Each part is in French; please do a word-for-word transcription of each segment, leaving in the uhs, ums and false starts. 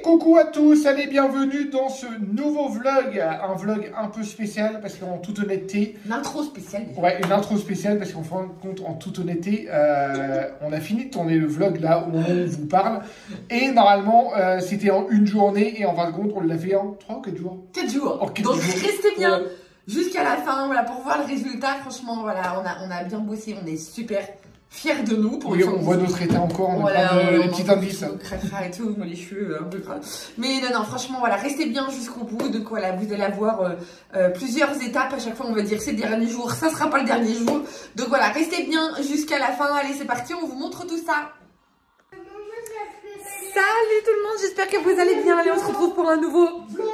Coucou à tous, allez, bienvenue dans ce nouveau vlog, un vlog un peu spécial parce qu'en toute honnêteté... Une intro spéciale déjà. Ouais, une intro spéciale parce qu'en fin de compte, en toute honnêteté, euh, on a fini de tourner le vlog là au moment où on vous parle et normalement euh, c'était en une journée et en fin de compte on l'a fait en trois ou quatre jours. quatre jours. En quatre Donc jours. restez bien Ouais. jusqu'à la fin voilà, pour voir le résultat. Franchement, voilà, on a, on a bien bossé, on est super fiers de nous. Pour Oui, on voit notre état encore, on voilà, a plein de on les petits indices. Crèvera et tout, les cheveux un peu gras. Mais non, non, franchement, voilà, restez bien jusqu'au bout. Donc voilà, vous allez avoir euh, euh, plusieurs étapes. À chaque fois, on va dire c'est le dernier jour, ça sera pas le dernier jour. Donc voilà, restez bien jusqu'à la fin. Allez, c'est parti, on vous montre tout ça. Salut tout le monde, j'espère que vous allez bien. Allez, on se retrouve pour un nouveau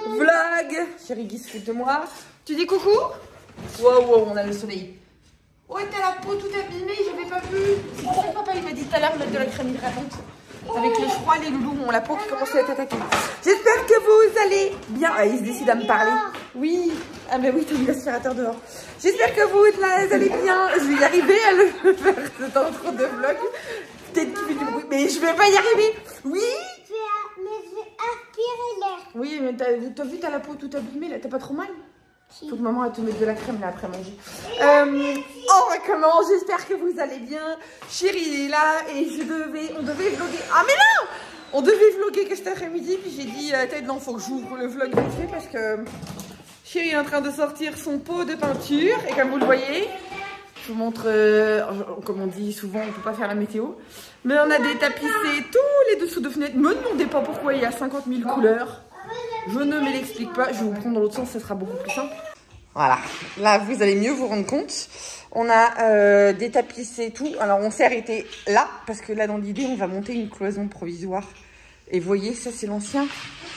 vlog. Chérie Guy se fout de moi. Tu dis coucou? Wow, wow, on a le soleil. Ouais, t'as la peau toute abîmée, j'avais pas vu. C'est pour ça que papa il m'a dit tout à l'heure de mettre de la crème hydratante. Avec le froid, les loulous ont la peau qui commence à être attaquée. J'espère que vous allez bien. Ah, il se décide à me parler. Oui. Ah, mais oui, t'as mis l'aspirateur dehors. J'espère que vous là, allez bien. Je vais y arriver à le faire cette intro de vlog. Peut-être qu'il fait du bruit, mais je vais pas y arriver. Oui. Mais je vais aspirer l'air. Oui, mais t'as vu, t'as la peau toute abîmée là, t'as pas trop mal? Faut que maman elle te mette de la crème là après manger. Euh, on recommence, j'espère que vous allez bien. Chérie est là et je devais, on devait vlogger. Ah mais non, on devait vlogger que cet après-midi. Puis j'ai dit, euh, tête non, faut que j'ouvre le vlog vite fait parce que Chérie est en train de sortir son pot de peinture. Et comme vous le voyez, je vous montre, euh, comme on dit souvent, on peut pas faire la météo. Mais on a détapissé tous les dessous de fenêtres. Me demandez pas pourquoi il y a cinquante mille couleurs. Je ne me l'explique pas, je vais vous prendre dans l'autre sens, ce sera beaucoup plus simple. Voilà, là vous allez mieux vous rendre compte. On a euh, détapissé tout. Alors on s'est arrêté là, parce que là dans l'idée on va monter une cloison provisoire. Et vous voyez, ça c'est l'ancien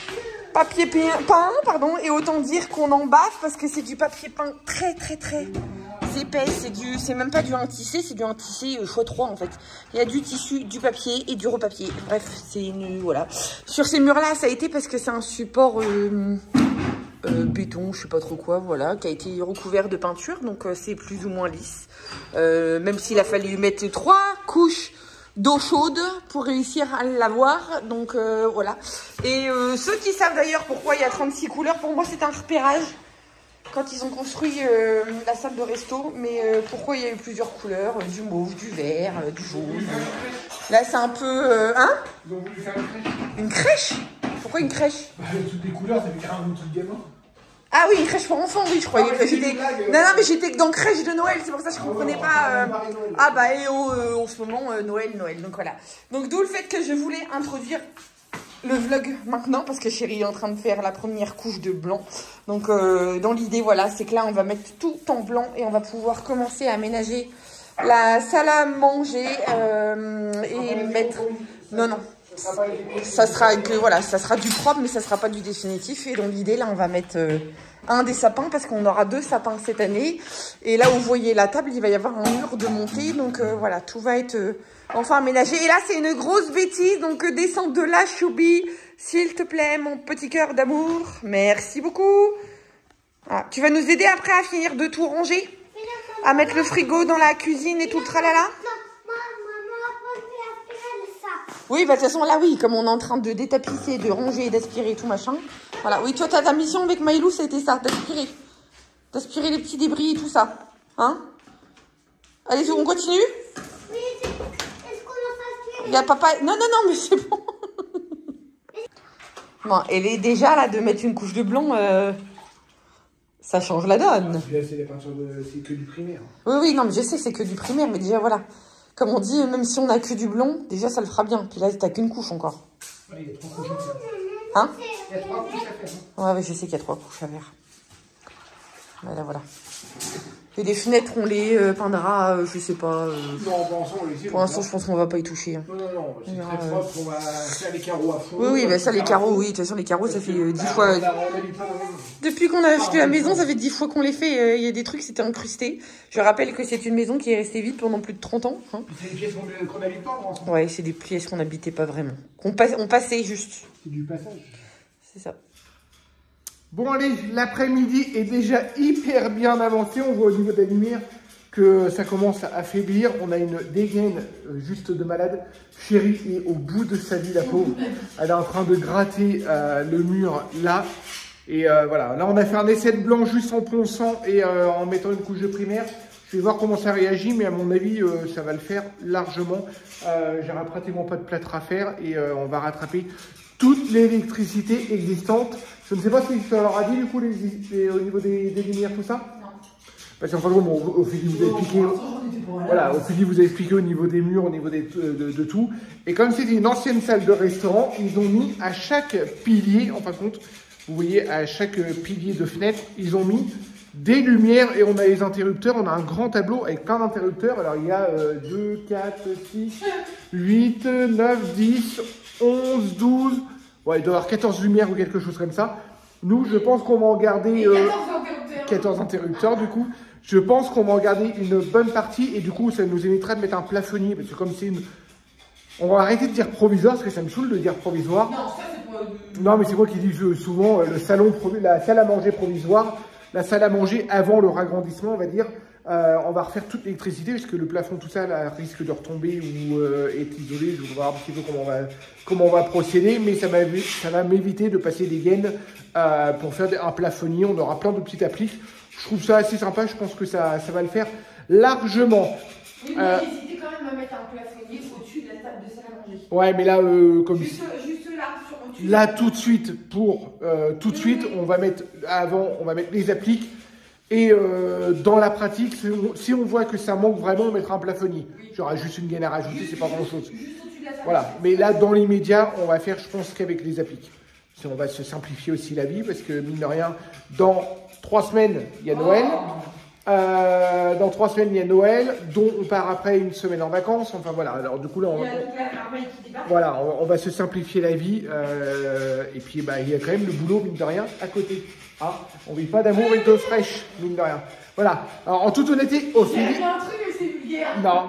papier peint, pardon. Et autant dire qu'on en baffe, parce que c'est du papier peint très très très épais. C'est du, c'est même pas du un tissé, c'est du un tissé fois trois en fait. Il y a du tissu, du papier et du repapier. Bref, c'est une, voilà. Sur ces murs là, ça a été parce que c'est un support euh, euh, béton, je sais pas trop quoi, voilà, qui a été recouvert de peinture, donc euh, c'est plus ou moins lisse. Euh, même s'il a fallu mettre trois couches d'eau chaude pour réussir à l'avoir, donc euh, voilà. Et euh, ceux qui savent d'ailleurs pourquoi il y a trente-six couleurs, pour moi c'est un repérage. Quand ils ont construit euh, la salle de resto, mais euh, pourquoi il y a eu plusieurs couleurs, euh, du mauve, du vert, euh, du jaune. Là, c'est un peu... Euh, hein? Ils ont voulu faire une crèche. Une crèche? Pourquoi une crèche? Bah, toutes les couleurs, ça fait carrément un truc gamin. Ah oui, une crèche pour enfants, oui, je croyais. Ah, j'étais... Blague, non, non, mais j'étais dans crèche de Noël, c'est pour ça que je comprenais oh, pas... Euh... Noël, ah bah, et oh, euh, en ce moment, euh, Noël, Noël, donc voilà. Donc d'où le fait que je voulais introduire le vlog maintenant, parce que Chérie est en train de faire la première couche de blanc. Donc euh, dans l'idée, voilà, c'est que là on va mettre tout en blanc et on va pouvoir commencer à aménager la salle à manger euh, et mettre... Non, non, ça sera que voilà, ça sera du propre, mais ça sera pas du définitif. Et dans l'idée, là on va mettre euh, un des sapins, parce qu'on aura deux sapins cette année. Et là où vous voyez la table, il va y avoir un mur de montée. Donc euh, voilà, tout va être... Euh, enfin aménagé. Et là, c'est une grosse bêtise. Donc, euh, descends de là, Choubi. S'il te plaît, mon petit cœur d'amour. Merci beaucoup. Ah, tu vas nous aider après à finir de tout ranger? À mettre le frigo dans la cuisine et tout le tralala? Oui, bah de toute façon, là, oui. Comme on est en train de détapisser, de ranger, d'aspirer tout machin. Voilà. Oui, toi, t'as ta mission avec Maïlou, c'était ça. D'aspirer. D'aspirer les petits débris et tout ça. Hein? Allez, on continue? Il y a papa... Non, non, non, mais c'est bon. Bon, elle est déjà là de mettre une couche de blanc. Euh... Ça change la donne. Là, c'est des peintures de... c'est que du primaire. Oui, oui, non, mais je sais que c'est que du primaire. Mais déjà, voilà. Comme on dit, même si on a que du blanc, déjà, ça le fera bien. Puis là, t'as qu'une couche encore. Ouais, il y a trois couches à faire. Hein? Il y a trois couches à faire. Ouais, ouais, je sais qu'il y a trois couches à faire. Voilà, voilà. Et des fenêtres, on les euh, peindra, euh, je sais pas. Euh... Non, pour l'instant, on les Pour l'instant, je pense qu'on va pas y toucher. Hein. Non, non, non, c'est Non, très euh... propre, on va faire les carreaux à fond. Oui, oui, bah ça, les carreaux, oui. De toute façon, les carreaux, ça fait euh, dix bah, fois. On a, on a mis plein de... Depuis qu'on a acheté la maison, ça fait dix fois qu'on les fait. Il euh, y a des trucs, c'était incrusté. Je rappelle que c'est une maison qui est restée vide pendant plus de trente ans. Hein. C'est des pièces qu'on n'habite pas, en France. Ouais, c'est des pièces qu'on n'habitait pas vraiment. Qu'on passe, on passait juste. C'est du passage. C'est ça. Bon, allez, l'après-midi est déjà hyper bien avancé. On voit au niveau de la lumière que ça commence à affaiblir. On a une dégaine euh, juste de malade. Chérie est au bout de sa vie, la pauvre. Elle est en train de gratter euh, le mur là. Et euh, voilà, là on a fait un essai de blanc juste en ponçant et euh, en mettant une couche de primaire. Je vais voir comment ça réagit, mais à mon avis, euh, ça va le faire largement. Euh, J'ai pratiquement pas de plâtre à faire et euh, on va rattraper toute l'électricité existante. Je ne sais pas si ça leur a dit du coup les, les, au niveau des, des lumières, tout ça. Non. Parce qu'en fait, bon, Ophélie vous a expliqué. Voilà, Ophélie vous a expliqué au niveau des murs, au niveau des, de, de, de tout. Et comme c'était une ancienne salle de restaurant, ils ont mis à chaque pilier, en fin de compte, vous voyez, à chaque pilier de fenêtre, ils ont mis des lumières et on a les interrupteurs. On a un grand tableau avec plein d'interrupteurs. Alors, il y a euh, deux, quatre, six, huit, neuf, dix, onze, douze. Ouais, il doit y avoir quatorze lumières ou quelque chose comme ça. Nous, je pense qu'on va en garder euh, quatorze interrupteurs, du coup. Je pense qu'on va en garder une bonne partie et du coup, ça nous évitera de mettre un plafonnier parce que comme c'est une... On va arrêter de dire provisoire parce que ça me saoule de dire provisoire. Non, ça c'est pas... Non, mais c'est moi qui dis souvent euh, le salon, la salle à manger provisoire, la salle à manger avant le ragrandissement, on va dire. Euh, on va refaire toute l'électricité parce que le plafond, tout ça, là, risque de retomber ou euh, est isolé. Je vais voir un petit peu comment on va, comment on va procéder, mais ça, ça va m'éviter de passer des gaines euh, pour faire un plafonnier. On aura plein de petites appliques. Je trouve ça assez sympa. Je pense que ça, ça va le faire largement. Oui, mais euh, n'hésitez quand même à mettre un plafonnier au-dessus de la table de salle à manger. Ouais, mais là, euh, comme juste, juste là, sur au-dessus. Là, tout de suite, pour euh, tout de oui, suite, oui. on va mettre avant, on va mettre les appliques. Et euh, dans la pratique, si on, si on voit que ça manque vraiment, on mettra un plafonnier. Oui. J'aurai juste une gaine à rajouter, c'est pas grand-chose. Voilà. Mais là, dans l'immédiat, on va faire, je pense, qu'avec les appliques. Si on va se simplifier aussi la vie, parce que mine de rien, dans trois semaines, il y a Noël. Oh. Euh, dans trois semaines, il y a Noël, dont on part après une semaine en vacances. Enfin voilà. Alors du coup là, on, on, voilà, on, on va se simplifier la vie. Euh, et puis bah, il y a quand même le boulot mine de rien à côté. Hein, on vit pas d'amour et d'eau fraîche mine de rien. Voilà. Alors en toute honnêteté, Ophélie. Il y a un truc, c'est vulgaire. Non.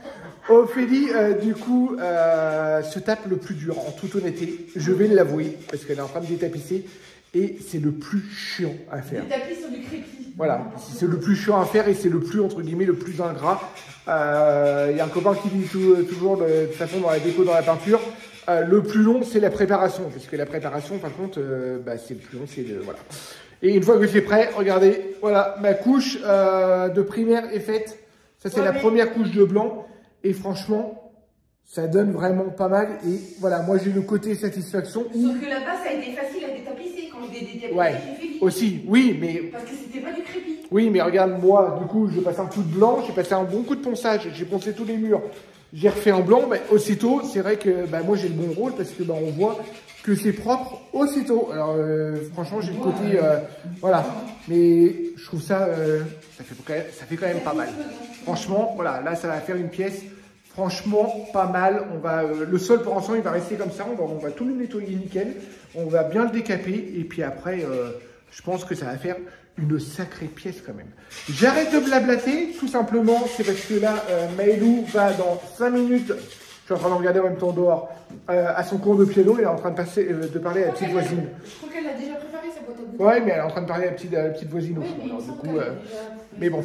Ophélie, euh, du coup, euh, se tape le plus dur. En toute honnêteté, je vais l'avouer parce qu'elle est en train de détapisser. Et c'est le plus chiant à faire. Détapisser sur du crépi. Voilà, c'est le plus chiant à faire et c'est le plus, entre guillemets, le plus ingrat. Il euh, y a un copain qui dit tout, toujours de, de toute façon dans la déco, dans la peinture, euh, le plus long, c'est la préparation. Parce que la préparation, par contre, euh, bah, c'est le plus long, c'est le... Voilà. Et une fois que c'est prêt, regardez, voilà, ma couche euh, de primaire est faite. Ça, c'est ouais, la mais... première couche de blanc. Et franchement, ça donne vraiment pas mal. Et voilà, moi, j'ai le côté satisfaction. Sauf que là-bas, ça a été facile à détapisser quand j'ai détapissé. Ouais, aussi, oui, mais... Parce que c'était pas du crépi. Oui, mais regarde, moi, du coup, je passe un coup de blanc, j'ai passé un bon coup de ponçage, j'ai poncé tous les murs, j'ai refait en blanc, mais aussitôt, c'est vrai que bah, moi, j'ai le bon rôle parce que bah, on voit que c'est propre aussitôt. Alors, euh, franchement, j'ai le côté... Euh, voilà, mais je trouve ça, euh, ça, fait quand même, ça fait quand même pas mal. Franchement, voilà, là, ça va faire une pièce... Franchement, pas mal. On va, euh, le sol, pour l'instant, il va rester comme ça. On va, on va tout le nettoyer nickel. On va bien le décaper. Et puis après, euh, je pense que ça va faire une sacrée pièce quand même. J'arrête de blablater, tout simplement. C'est parce que là, euh, Maëlou va dans cinq minutes. Je suis en train de regarder en même temps dehors. Euh, à son cours de piano. Elle est en train de, passer, euh, de parler à la petite voisine. Je crois qu'elle a déjà préparé sa boîte à boutons. Ouais, mais elle est en train de parler à la petite, à la petite voisine oui, au fond. Mais, alors, du coup, euh, mais bon.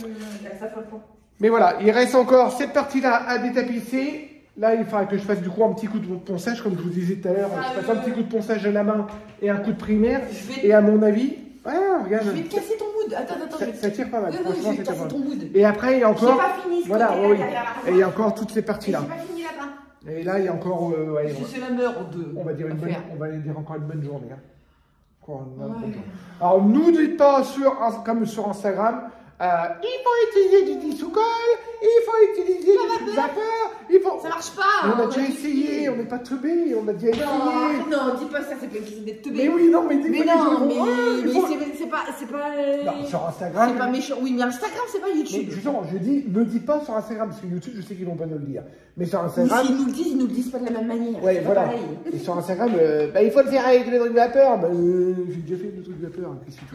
Ça Mais voilà, il reste encore cette partie-là à détapisser. Là, il faudra que je fasse du coup un petit coup de ponçage, comme je vous disais tout à l'heure. Ah, je fasse euh... un petit coup de ponçage à la main et un coup de primaire. Vais... Et à mon avis, ouais, regarde. Je vais te casser ton mood. Attends, attends. Ça, ça tire pas mal. Oui, franchement, je vais te casser ton mood. Et après, il y a encore. J'ai pas fini ce voilà, côté, oui. Là, et il y a encore toutes ces parties-là. J'ai pas fini là-bas. Et là, il y a encore. Euh, ouais, on... C'est la meilleure de. On va dire une bonne. On va dire encore une bonne journée. Hein. Encore une bonne ouais. journée. Alors, nous dites pas sur comme sur Instagram. Euh, il faut utiliser du dissous-colle, il faut utiliser du vapeur, il faut... Ça marche pas. On a déjà essayé, on n'est pas teubé, on a déjà essayé. Non, non, dis pas ça, c'est pas une d'être teubé. Mais oui, non, mais dis mais pas non, mais, oh, mais faut... c'est pas, c'est pas... Non, sur Instagram... C'est pas méchant, oui, mais Instagram, c'est pas YouTube. Mais justement, je dis, ne dis pas sur Instagram, parce que YouTube, je sais qu'ils vont pas nous le dire. Mais sur Instagram... S'ils nous le disent, ils nous le disent pas de la même manière. Ouais, voilà. Pareil. Et sur Instagram, euh, bah, il faut le faire avec le truc vapeur. Bah, euh, j'ai déjà fait le truc vapeur, qu'est-ce que tu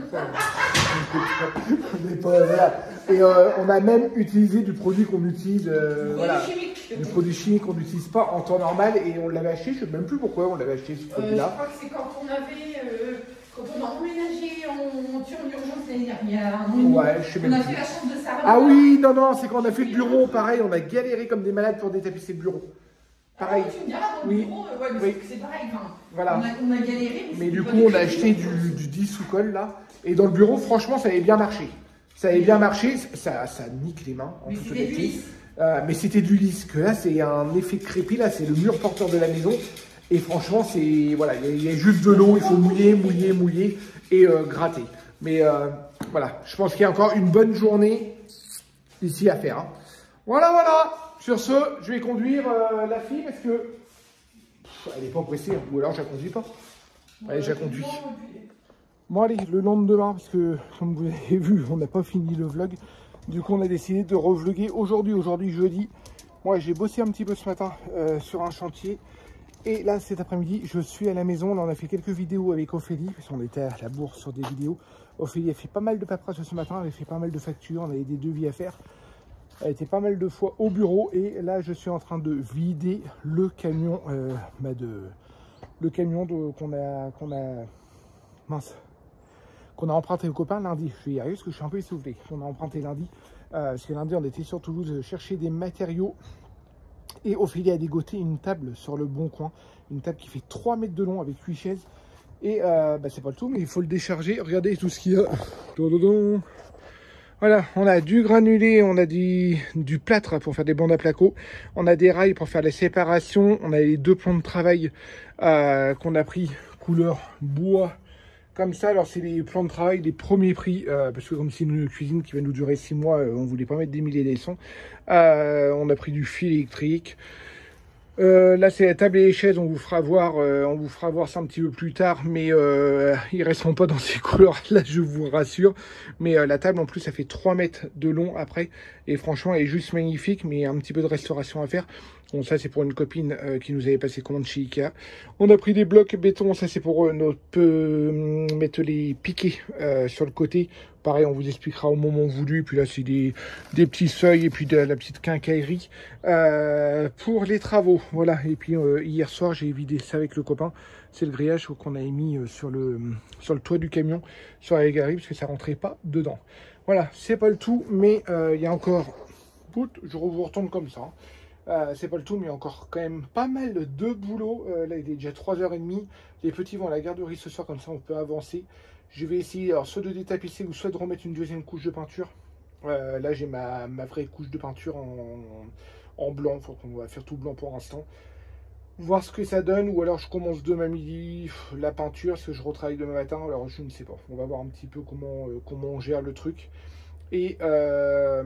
fais? On n'est pas... Voilà. Et euh, on a même utilisé du produit qu'on utilise, euh, voilà, chimique. du produit chimique qu'on n'utilise pas en temps normal et on l'avait acheté, je ne sais même plus pourquoi on l'avait acheté ce produit-là. Euh, je crois que c'est quand on avait, euh, Quand on a emménagé en urgence l'année dernière, ouais, je sais on même a plus. fait la chance de ça. Ah oui, non, non, c'est quand on a fait le bureau, pareil, on a galéré comme des malades pour détapisser le bureau. Pareil. Ah, tu me diras, dans oui. le bureau, ouais, mais oui. c'est pareil. Enfin, voilà. on, a, on a galéré. Mais, mais du coup, on a acheté du, du dix sous colle là. Et dans le bureau, franchement, ça avait bien marché. Ça avait bien marché, ça, ça nique les mains. En mais toute c'était du lisse. Euh, mais c'était du lisse. Que là, c'est un effet crépi, là, c'est le mur porteur de la maison. Et franchement, c'est voilà, il y, y a juste de l'eau, il faut mouiller, mouiller, mouiller et euh, gratter. Mais euh, voilà, je pense qu'il y a encore une bonne journée ici à faire. Hein. Voilà, voilà. Sur ce, je vais conduire euh, la fille parce que pff, elle n'est pas pressée, hein. Ou alors je la conduis pas. Allez, je la conduis. Bon allez, le lendemain, parce que comme vous avez vu, on n'a pas fini le vlog. Du coup, on a décidé de revloguer aujourd'hui, aujourd'hui jeudi. Moi, j'ai bossé un petit peu ce matin euh, sur un chantier. Et là, cet après-midi, je suis à la maison. Là, on a fait quelques vidéos avec Ophélie, parce qu'on était à la bourse sur des vidéos. Ophélie a fait pas mal de paperasse ce matin, elle a fait pas mal de factures, on avait des devis à faire. Elle était pas mal de fois au bureau. Et là, je suis en train de vider le camion, euh, bah de, le camion qu'on a, qu'on a, mince, qu'on a emprunté aux copains lundi. Je vais y arriver parce que je suis un peu essoufflé. On a emprunté lundi, euh, parce que lundi, on était sur Toulouse chercher des matériaux. Et Ophélie a dégoté une table sur le Bon Coin, une table qui fait trois mètres de long avec huit chaises. Et euh, bah, c'est pas le tout, mais il faut le décharger. Regardez tout ce qu'il y a. Voilà, on a du granulé, on a du, du plâtre pour faire des bandes à placo, on a des rails pour faire la séparation, on a les deux plans de travail euh, qu'on a pris couleur bois. Comme ça, alors c'est les plans de travail, les premiers prix, euh, parce que comme c'est une cuisine qui va nous durer six mois, euh, on voulait pas mettre des milliers et des cents. Euh, on a pris du fil électrique. Euh, là, c'est la table et les chaises, on vous fera voir, euh, on vous fera voir ça un petit peu plus tard, mais euh, ils resteront pas dans ces couleurs-là, je vous rassure. Mais euh, la table, en plus, ça fait trois mètres de long après, et franchement, elle est juste magnifique, mais un petit peu de restauration à faire. Bon, ça, c'est pour une copine euh, qui nous avait passé commande chez Ikea. On a pris des blocs béton, ça, c'est pour euh, notre, euh, mettre les piquets euh, sur le côté. Pareil, on vous expliquera au moment voulu. Puis là, c'est des, des petits seuils et puis de la petite quincaillerie euh, pour les travaux. Voilà. Et puis euh, hier soir, j'ai vidé ça avec le copain. C'est le grillage qu'on a mis sur le, sur le toit du camion, sur la galerie, parce que ça rentrait pas dedans. Voilà, c'est pas le tout, mais il euh, y a encore... Je vous retourne comme ça. Hein. Euh, c'est pas le tout, mais encore quand même pas mal de boulot. Euh, là, il est déjà trois heures trente. Les petits vont à la garderie ce soir, comme ça on peut avancer. Je vais essayer alors soit de détapisser ou soit de remettre une deuxième couche de peinture. Euh, là, j'ai ma, ma vraie couche de peinture en, en blanc. Faut qu'on va faire tout blanc pour l'instant. Voir ce que ça donne, ou alors je commence demain midi la peinture, parce que je retravaille demain matin. Alors je ne sais pas. On va voir un petit peu comment, euh, comment on gère le truc. Et... Euh,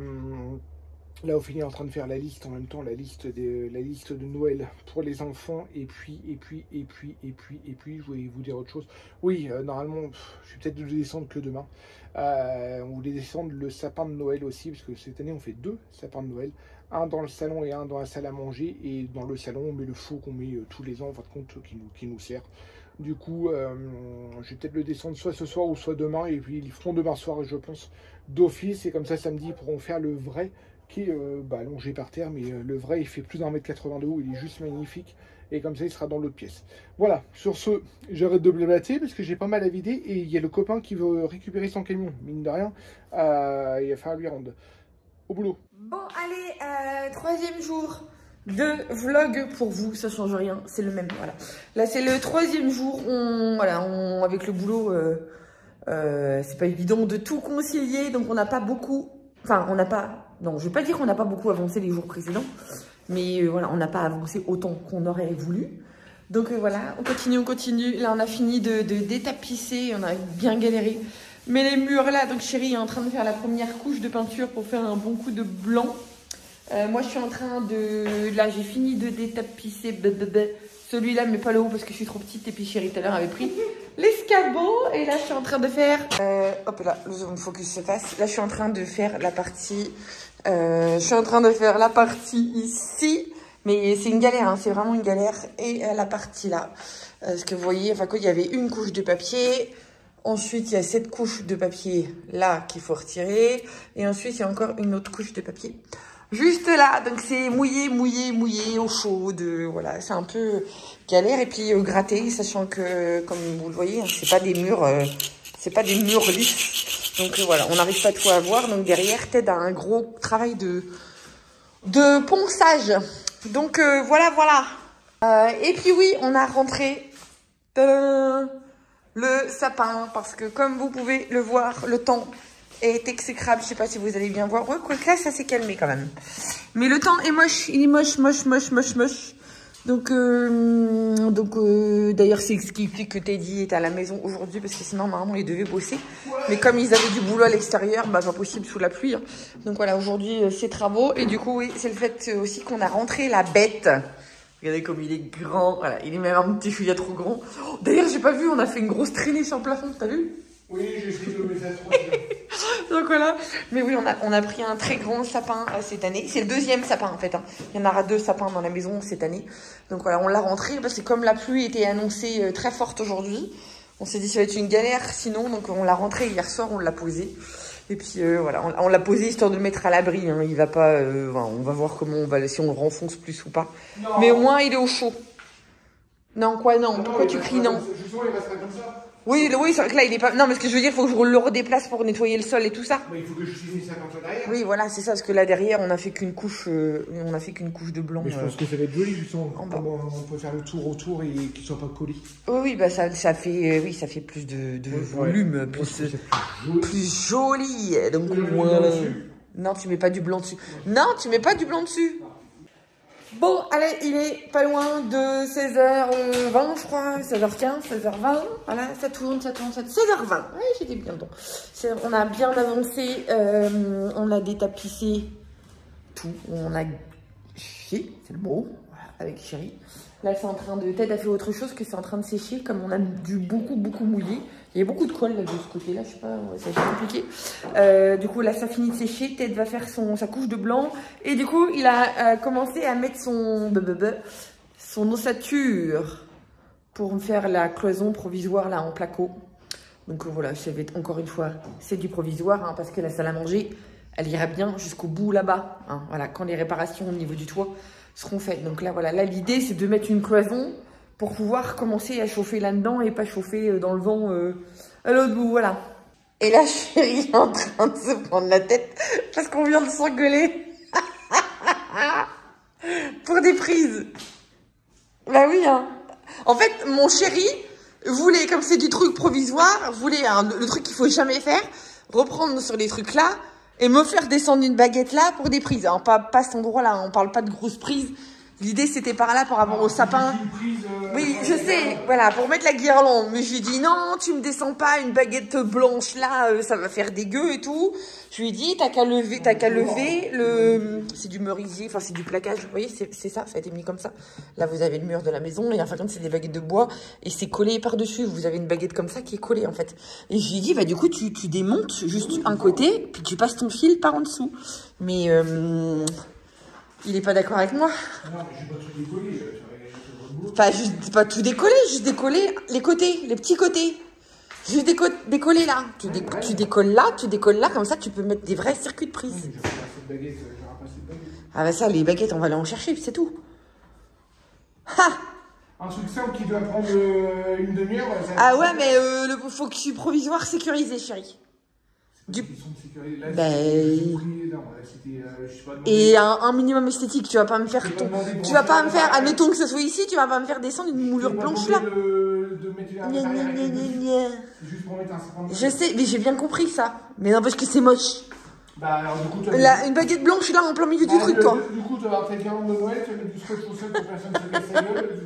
là, Ophélie est en train de faire la liste en même temps, la liste de, la liste de Noël pour les enfants. Et puis, et puis, et puis, et puis, et puis, je voulais vous dire autre chose. Oui, euh, normalement, pff, je vais peut-être le descendre que demain. Euh, on voulait descendre le sapin de Noël aussi, parce que cette année, on fait deux sapins de Noël. Un dans le salon et un dans la salle à manger. Et dans le salon, on met le faux qu'on met euh, tous les ans, en fin de compte, qui nous, qui nous sert. Du coup, euh, je vais peut-être le descendre soit ce soir ou soit demain. Et puis, ils feront demain soir, je pense, d'office. Et comme ça, samedi, ils pourront faire le vrai, qui est euh, bah, allongé par terre, mais euh, le vrai il fait plus d'un mètre quatre-vingt de haut, il est juste magnifique, et comme ça il sera dans l'autre pièce. Voilà, sur ce, j'arrête de blablater parce que j'ai pas mal à vider, et il y a le copain qui veut récupérer son camion, mine de rien, euh, il va falloir lui rendre. Au boulot. Bon, allez, euh, troisième jour de vlog pour vous, ça change rien, c'est le même, voilà. Là c'est le troisième jour, on, voilà, on, avec le boulot, euh, euh, c'est pas évident de tout concilier, donc on n'a pas beaucoup, enfin on n'a pas... Non, je ne vais pas dire qu'on n'a pas beaucoup avancé les jours précédents, mais euh, voilà, on n'a pas avancé autant qu'on aurait voulu. Donc euh, voilà, on continue, on continue. Là, on a fini de, de détapisser, on a bien galéré. Mais les murs là, donc chérie est en train de faire la première couche de peinture pour faire un bon coup de blanc. Euh, moi, je suis en train de... Là, j'ai fini de détapisser celui-là, mais pas le haut parce que je suis trop petite. Et puis chérie, tout à l'heure, avait pris l'escabeau. Et là, je suis en train de faire... Euh, hop là, le zoom focus se passe. Là, je suis en train de faire la partie... Euh, je suis en train de faire la partie ici, mais c'est une galère, hein, c'est vraiment une galère. Et euh, la partie là, euh, ce que vous voyez, enfin quoi, il y avait une couche de papier, ensuite il y a cette couche de papier là qu'il faut retirer, et ensuite il y a encore une autre couche de papier. Juste là, donc c'est mouillé, mouillé, mouillé, au chaud, de, voilà, c'est un peu galère. Et puis euh, gratter, sachant que, comme vous le voyez, hein, c'est pas des murs, euh, c'est pas des murs lisses. Donc euh, voilà, on n'arrive pas tout à voir. Donc derrière, t'aides à un gros travail de, de ponçage. Donc euh, voilà, voilà. Euh, et puis oui, on a rentré tadam, le sapin, parce que comme vous pouvez le voir, le temps est exécrable. Je sais pas si vous allez bien voir. Ouais, quoi que là, ça s'est calmé quand même. Mais le temps est moche. Il est moche, moche, moche, moche, moche. Donc, euh, donc euh, d'ailleurs, c'est ce qui explique que Teddy est à la maison aujourd'hui. Parce que sinon, normalement, ils devaient bosser. Mais comme ils avaient du boulot à l'extérieur, bah, pas possible sous la pluie. Hein. Donc voilà, aujourd'hui, euh, c'est travaux. Et du coup, oui, c'est le fait aussi qu'on a rentré la bête. Regardez comme il est grand. Voilà, il est même un petit chouïa trop grand. Oh, d'ailleurs, j'ai pas vu, on a fait une grosse traînée sur le plafond. T'as vu? Oui, j'ai essayé de mettre ça trop. Donc voilà, mais oui, on a, on a pris un très grand sapin euh, cette année. C'est le deuxième sapin en fait. Hein. Il y en aura deux sapins dans la maison cette année. Donc voilà, on l'a rentré parce que comme la pluie était annoncée euh, très forte aujourd'hui, on s'est dit ça va être une galère sinon. Donc on l'a rentré hier soir, on l'a posé. Et puis euh, voilà, on, on l'a posé histoire de le mettre à l'abri. Hein. Il va pas, euh, enfin, on va voir comment on va, si on le renfonce plus ou pas. Non. Mais au moins il est au chaud. Non quoi non, non pourquoi tu cries non? Justement, il restera comme ça. Oui, oui, c'est vrai que là, il est pas... Non, mais ce que je veux dire, il faut que je le redéplace pour nettoyer le sol et tout ça. Mais il faut que je finisse ça comme ça derrière. Oui, voilà, c'est ça, parce que là, derrière, on a fait qu'une couche, euh, on a fait qu'une couche de blanc. Mais je pense euh, que ça va être joli, justement. Comment on peut faire le tour autour et qu'il soit pas collé. Oui, oui, bah, ça, ça fait, euh, oui, ça fait plus de, de ouais, volume, ouais. Plus, plus, joli. plus joli. Donc, voilà. Non, tu mets pas du blanc dessus. Non, tu mets pas du blanc dessus. Bon, allez, il est pas loin de seize heures vingt, je crois, seize heures quinze, seize heures vingt, voilà, ça tourne, ça tourne, ça tourne, seize heures vingt, oui, j'étais bien dedans. On a bien avancé, euh, on a détapissé tout, on a séché, c'est le mot, voilà, avec Chérie. Là, c'est en train de, Ted a fait autre chose que c'est en train de sécher, comme on a dû beaucoup, beaucoup mouiller. Il y a beaucoup de colle là, de ce côté-là, je sais pas, ça va être compliqué. Euh, du coup, là, ça finit de sécher. Ted va faire son, sa couche de blanc. Et du coup, il a euh, commencé à mettre son, son ossature pour me faire la cloison provisoire là en placo. Donc euh, voilà, ça va être encore une fois, c'est du provisoire, hein, parce que la salle à manger, elle ira bien jusqu'au bout là-bas. Hein, voilà, quand les réparations au niveau du toit seront faites. Donc là, voilà, là, l'idée, c'est de mettre une cloison pour pouvoir commencer à chauffer là-dedans et pas chauffer dans le vent euh, à l'autre bout, voilà. Et là, Chérie est en train de se prendre la tête parce qu'on vient de s'engueuler pour des prises. Bah oui, hein. En fait, mon chéri voulait, comme c'est du truc provisoire, voulait hein, le, le truc qu'il faut jamais faire, reprendre sur les trucs là et me faire descendre une baguette là pour des prises. Hein, pas, pas cet endroit-là, on parle pas de grosses prises. L'idée, c'était par là, par rapport au sapin. Prise, euh, oui, je sais, voilà, pour mettre la guirlande. Mais je lui ai dit, non, tu me descends pas une baguette blanche là, euh, ça va faire dégueu et tout. Je lui ai dit, t'as qu'à lever, t'as qu'à lever le... C'est du merisier, enfin, c'est du plaquage, vous voyez, c'est ça, ça a été mis comme ça. Là, vous avez le mur de la maison, et enfin, comme c'est des baguettes de bois, et c'est collé par-dessus. Vous avez une baguette comme ça qui est collée, en fait. Et je lui ai dit, bah, du coup, tu, tu démontes juste un côté, puis tu passes ton fil par en dessous. Mais... Euh... Il est pas d'accord avec moi. Non, mais je vais pas tout décoller. Enfin, juste pas tout décoller, juste décoller les côtés, les petits côtés. Juste déco décoller là. Tu, dé tu décolles là, tu décolles là, comme ça tu peux mettre des vrais circuits de prise. Non, mais je vais baguette, je vais ah bah ça, les baguettes, on va aller en chercher, puis c'est tout. Ha! Un truc simple qui doit prendre euh, une demi-heure. Ah ouais, mais euh, le, faut que tu provisoire sécurisé, chérie. Du... Là, ben... non, euh, pas et un, un minimum esthétique, tu vas pas me faire ton... tu vas pas me faire, admettons que ce soit ici, tu vas pas me faire descendre une moulure blanche là. De, de mettre gna, gna, gna, gna. Juste pour mettre un je sais, mais j'ai bien compris ça. Mais non, parce que c'est moche. Bah alors du coup, la, une baguette blanche là en plein milieu bah, du truc, le, toi. Du coup, tu vas avoir ta guirlande de Noël, tu vas mettre du scotch au sol pour que personne se casse la gueule.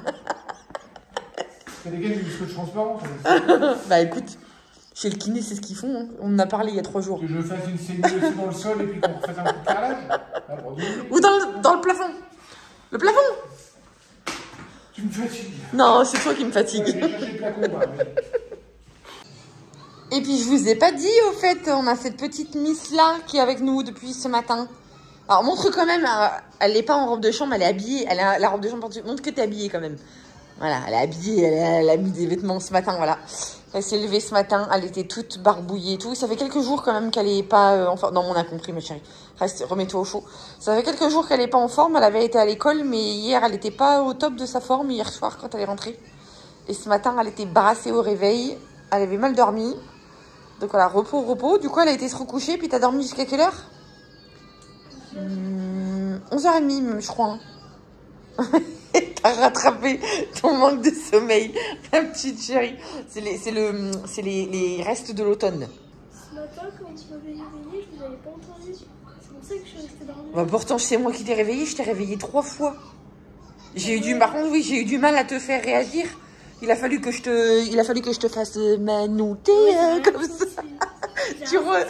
T'as des gars qui ont du scotch transparent. Bah écoute. Chez le kiné, c'est ce qu'ils font. Hein. On en a parlé il y a trois jours. Que je fasse une saignée aussi dans le sol et puis qu'on fasse un coup de carrelage. Ou dans le, dans le plafond. Le plafond. Tu me fatigues. Non, c'est toi qui me fatigue. Et puis, je vous ai pas dit, au fait, on a cette petite Miss là qui est avec nous depuis ce matin. Alors, montre quand même, elle n'est pas en robe de chambre, elle est habillée. Elle a la robe de chambre, montre que tu es habillée quand même. Voilà, elle est habillée, elle a, elle a mis des vêtements ce matin, voilà. Elle s'est levée ce matin, elle était toute barbouillée et tout. Ça fait quelques jours quand même qu'elle est pas euh, en forme. Non, on a compris, ma chérie. Reste, remets-toi au chaud. Ça fait quelques jours qu'elle est pas en forme. Elle avait été à l'école, mais hier, elle n'était pas au top de sa forme, hier soir, quand elle est rentrée. Et ce matin, elle était brassée au réveil. Elle avait mal dormi. Donc voilà, repos, repos. Du coup, elle a été se recoucher. Puis t'as dormi jusqu'à quelle heure? hum, onze heures trente, même, je crois. Hein. T'as rattrapé ton manque de sommeil, ma petite chérie. C'est les, c'est le, c'est les, les restes de l'automne. Ce matin, quand tu m'avais réveillée, je ne vous avais pas entendu. C'est pour ça que je suis restée dormir. Bah pourtant, c'est moi qui t'ai réveillée. Je t'ai réveillée trois fois. J'ai eu du, par contre, oui, j'ai eu du mal à te faire réagir. Il a fallu que je te, il a fallu que je te fasse manouter ouais, euh, comme ça. Tu vois.